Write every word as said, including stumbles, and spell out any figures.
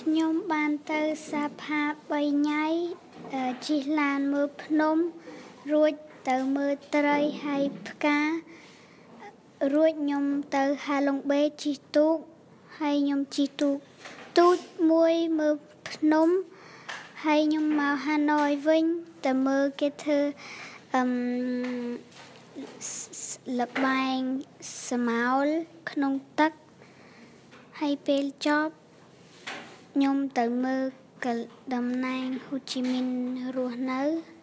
ខ្ញុំបានទៅសាផាបីថ្ងៃជិះឡានមើលភ្នំរួចទៅមើលត្រីហើយផ្ការួចខ្ញុំទៅហាឡុងបេជិះទូកហើយខ្ញុំជិះទូកទូចមួយមើលភ្នំហើយខ្ញុំមកហាណូយវិញទៅមើលគេធ្វើអឹមលបែងស្មោលក្នុងទឹកហើយពេលចប់ខ្ញុំទៅមើលតំណាងហ៊ូជីមីនរស់នៅ